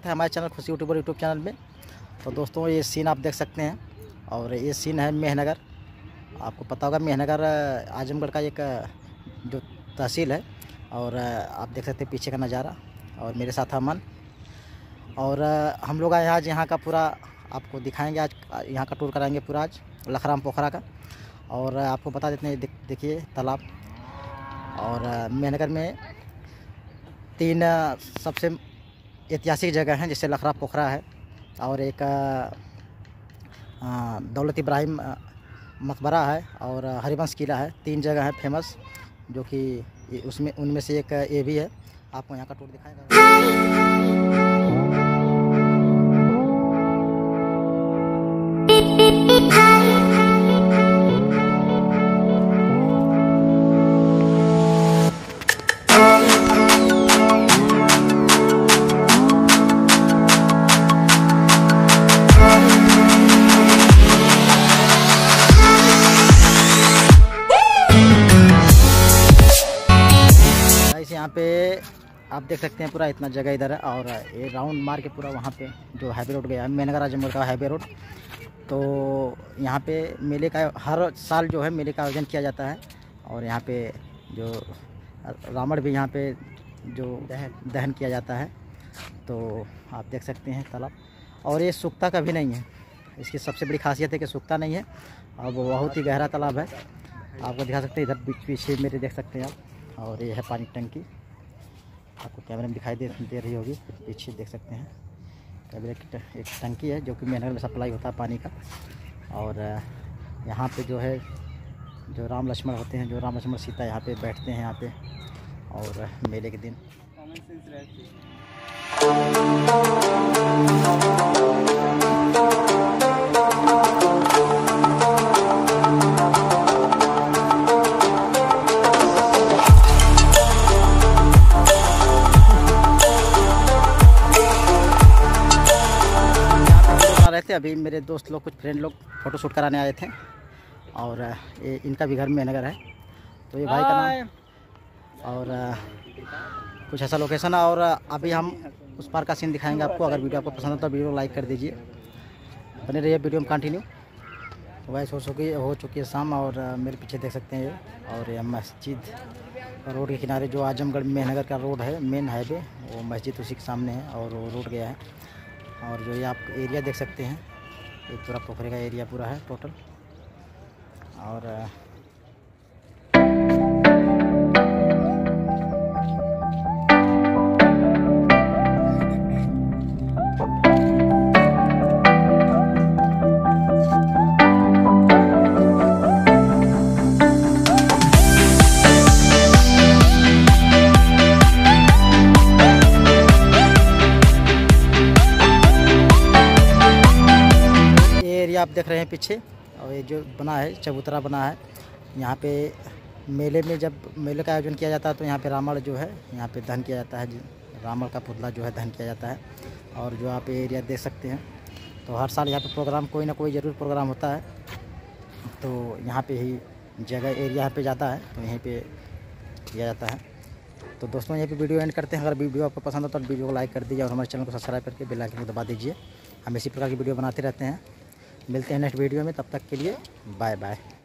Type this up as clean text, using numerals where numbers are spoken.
स्वागत है हमारे चैनल खुशी यूट्यूबर यूट्यूब चैनल में। तो दोस्तों ये सीन आप देख सकते हैं और ये सीन है मेहनगर। आपको पता होगा मेहनगर आजमगढ़ का एक जो तहसील है। और आप देख सकते हैं पीछे का नज़ारा और मेरे साथ अमन। और हम लोग आज यहाँ का पूरा आपको दिखाएंगे, आज यहाँ का टूर कराएंगे पूरा आज लखराम पोखरा का। और आपको बता देते हैं, देखिए तालाब। और मेहनगर में 3 सबसे ऐतिहासिक जगह हैं, जैसे लखराम पोखरा है और एक दौलत इब्राहिम मकबरा है और हरिवंश किला है। 3 जगह है फेमस, जो कि उसमें उनमें से एक ये भी है। आपको यहाँ का टूर दिखाएगा। यहाँ पे आप देख सकते हैं पूरा इतना जगह इधर है और ये राउंड मार के पूरा वहाँ पे जो हाईवे रोड गया है, मेहनगर आजमगढ़ का हाईवे रोड। तो यहाँ पे मेले का हर साल जो है मेले का आयोजन किया जाता है। और यहाँ पे जो रावण भी यहाँ पे जो दहन किया जाता है। तो आप देख सकते हैं तालाब, और ये सूखता कभी नहीं है। इसकी सबसे बड़ी खासियत है कि सूखता नहीं है और वो बहुत ही गहरा तालाब है। आपको दिखा सकते हैं, इधर पीछे मेरे देख सकते हैं आप। और ये है पानी की टंकी, आपको कैमरे में दिखाई दे रही होगी। पीछे देख सकते हैं कैमरे की एक टंकी है, जो कि मेहनगर में सप्लाई होता है पानी का। और यहाँ पे जो है जो राम लक्ष्मण होते हैं, जो राम लक्ष्मण सीता यहाँ पे बैठते हैं यहाँ पे। और मेले के दिन रहते। अभी मेरे दोस्त लोग, कुछ फ्रेंड लोग फ़ोटो शूट कराने आए थे। और ये इनका भी घर मेहनगर है। तो ये भाई का नाम और कुछ ऐसा लोकेशन है। और अभी हम उस पार का सीन दिखाएंगे आपको। अगर वीडियो आपको पसंद हो तो वीडियो लाइक कर दीजिए, बने रहिए वीडियो में कंटिन्यू। तो वैसे हो चुकी है शाम और मेरे पीछे देख सकते हैं ये। और ये मस्जिद रोड के किनारे जो आजमगढ़ मेहनगर का रोड है, मेन हाईवे, वो मस्जिद उसी के सामने है और वो रोड गया है। और जो ये आप एरिया देख सकते हैं, एक पूरा पोखरे का एरिया पूरा है टोटल। और आप देख रहे हैं पीछे, और ये जो बना है चबूतरा बना है। यहाँ पे मेले में जब मेले का आयोजन किया जाता है तो यहाँ पे रावण जो है यहाँ पे दहन किया जाता है। रावण का पुतला जो है दहन किया जाता है। और जो आप एरिया देख सकते हैं, तो हर साल यहाँ पे प्रोग्राम कोई ना कोई ज़रूर प्रोग्राम होता है। तो यहाँ पे ही जगह एरिया पे जाता है, तो यहीं पे किया जाता है। तो दोस्तों यहीं पे वीडियो एंड करते हैं। अगर वीडियो आपको पसंद हो तो वीडियो को लाइक कर दीजिए और हमारे चैनल को सब्सक्राइब करके बेल आइकन को दबा दीजिए। हम इसी प्रकार की वीडियो बनाते रहते हैं। मिलते हैं नेक्स्ट वीडियो में, तब तक के लिए बाय बाय।